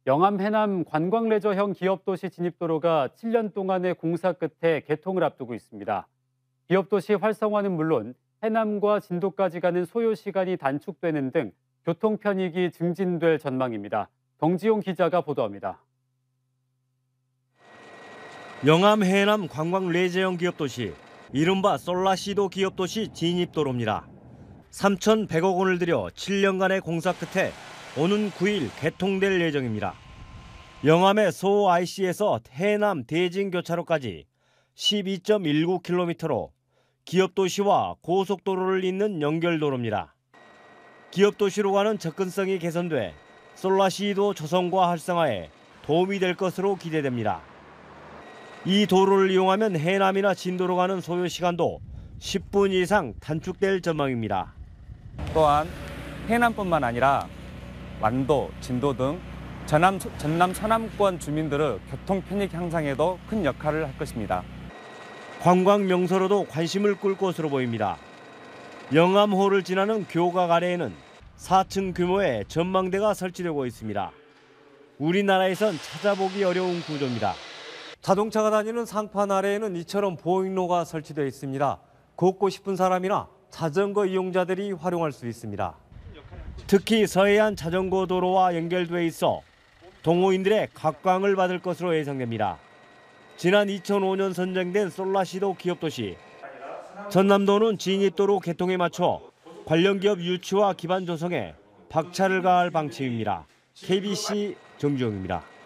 영암 해남 관광레저형 기업도시 진입도로가 7년 동안의 공사 끝에 개통을 앞두고 있습니다. 기업도시 활성화는 물론 해남과 진도까지 가는 소요 시간이 단축되는 등 교통 편익이 증진될 전망입니다. 정지용 기자가 보도합니다. 영암 해남 관광 레저형 기업도시, 이른바 솔라시도 기업도시 진입도로입니다. 3,100억 원을 들여 7년간의 공사 끝에 오는 9일 개통될 예정입니다. 영암의 소 IC에서 해남 대진 교차로까지 12.19km로 기업도시와 고속도로를 잇는 연결도로입니다. 기업도시로 가는 접근성이 개선돼 솔라시도 조성과 활성화에 도움이 될 것으로 기대됩니다. 이 도로를 이용하면 해남이나 진도로 가는 소요 시간도 10분 이상 단축될 전망입니다. 또한 해남뿐만 아니라 완도, 진도 등 전남 서남권 주민들의 교통 편익 향상에도 큰 역할을 할 것입니다. 관광 명소로도 관심을 끌 것으로 보입니다. 영암호를 지나는 교각 아래에는 4층 규모의 전망대가 설치되고 있습니다. 우리나라에선 찾아보기 어려운 구조입니다. 자동차가 다니는 상판 아래에는 이처럼 보행로가 설치되어 있습니다. 걷고 싶은 사람이나 자전거 이용자들이 활용할 수 있습니다. 특히 서해안 자전거 도로와 연결돼 있어 동호인들의 각광을 받을 것으로 예상됩니다. 지난 2005년 선정된 솔라시도 기업도시. 전남도는 진입도로 개통에 맞춰 관련 기업 유치와 기반 조성에 박차를 가할 방침입니다. KBC 정주영입니다.